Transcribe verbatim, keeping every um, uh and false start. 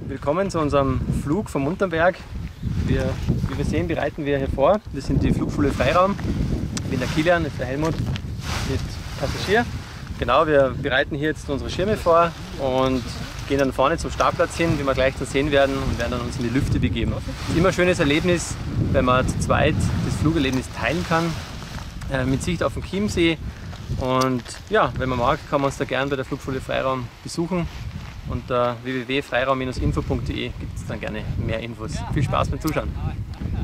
Willkommen zu unserem Flug vom Unterberg. Wir, wie wir sehen, bereiten wir hier vor. Wir sind die Flugschule Freiraum. Ich bin der Kilian, das ist der Helmut mit Passagier. Genau, wir bereiten hier jetzt unsere Schirme vor und gehen dann vorne zum Startplatz hin, wie wir gleich dann sehen werden, und werden dann uns in die Lüfte begeben. Es ist immer ein schönes Erlebnis, wenn man zu zweit das Flugerlebnis teilen kann, äh, mit Sicht auf den Chiemsee. Und ja, wenn man mag, kann man uns da gerne bei der Flugschule Freiraum besuchen. Unter w w w punkt freiraum Bindestrich info punkt de gibt es dann gerne mehr Infos. Viel Spaß beim Zuschauen!